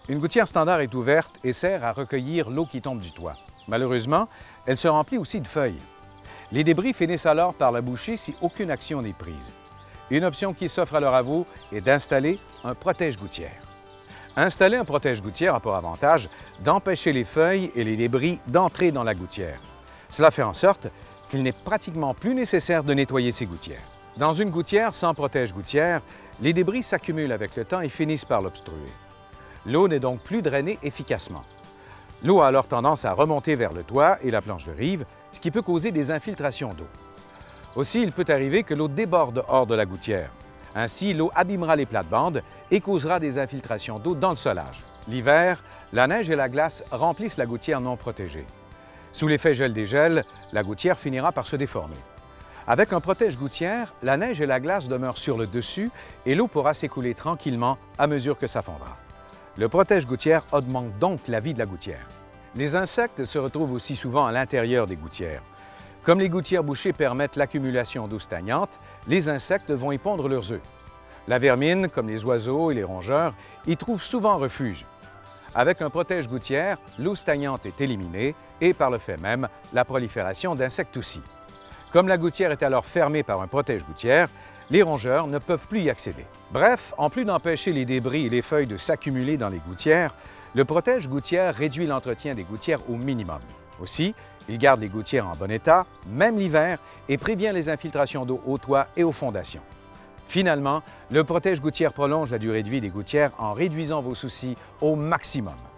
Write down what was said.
Une gouttière standard est ouverte et sert à recueillir l'eau qui tombe du toit. Malheureusement, elle se remplit aussi de feuilles. Les débris finissent alors par la boucher si aucune action n'est prise. Une option qui s'offre alors à vous est d'installer un protège-gouttière. Installer un protège-gouttière a pour avantage d'empêcher les feuilles et les débris d'entrer dans la gouttière. Cela fait en sorte qu'il n'est pratiquement plus nécessaire de nettoyer ces gouttières. Dans une gouttière sans protège-gouttière, les débris s'accumulent avec le temps et finissent par l'obstruer. L'eau n'est donc plus drainée efficacement. L'eau a alors tendance à remonter vers le toit et la planche de rive, ce qui peut causer des infiltrations d'eau. Aussi, il peut arriver que l'eau déborde hors de la gouttière. Ainsi, l'eau abîmera les plates-bandes et causera des infiltrations d'eau dans le solage. L'hiver, la neige et la glace remplissent la gouttière non protégée. Sous l'effet gel-dégel, la gouttière finira par se déformer. Avec un protège-gouttière, la neige et la glace demeurent sur le dessus et l'eau pourra s'écouler tranquillement à mesure que ça fondra. Le protège-gouttière augmente donc la vie de la gouttière. Les insectes se retrouvent aussi souvent à l'intérieur des gouttières. Comme les gouttières bouchées permettent l'accumulation d'eau stagnante, les insectes vont y pondre leurs œufs. La vermine, comme les oiseaux et les rongeurs, y trouvent souvent refuge. Avec un protège-gouttière, l'eau stagnante est éliminée et, par le fait même, la prolifération d'insectes aussi. Comme la gouttière est alors fermée par un protège-gouttière, les rongeurs ne peuvent plus y accéder. Bref, en plus d'empêcher les débris et les feuilles de s'accumuler dans les gouttières, le protège-gouttière réduit l'entretien des gouttières au minimum. Aussi, il garde les gouttières en bon état, même l'hiver, et prévient les infiltrations d'eau au toit et aux fondations. Finalement, le protège-gouttière prolonge la durée de vie des gouttières en réduisant vos soucis au maximum.